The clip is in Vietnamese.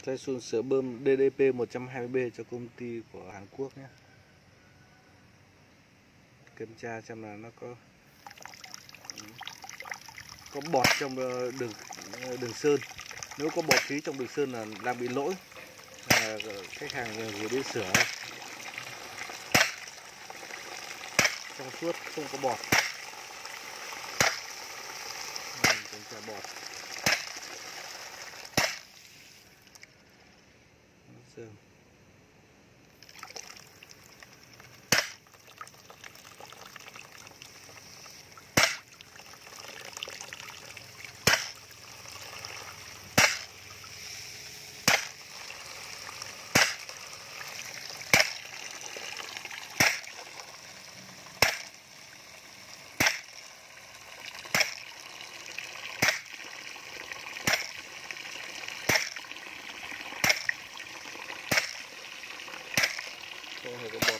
Đây xuồng sữa bơm DDP 120B cho công ty của Hàn Quốc nhé. Kiểm tra xem là nó có bọt trong đường sơn. Nếu có bọt khí trong đường sơn là đang bị lỗi, khách hàng gửi đến sửa. Trong suốt không có bọt. Kiểm tra bọt. Sơn. Không hề có bọt.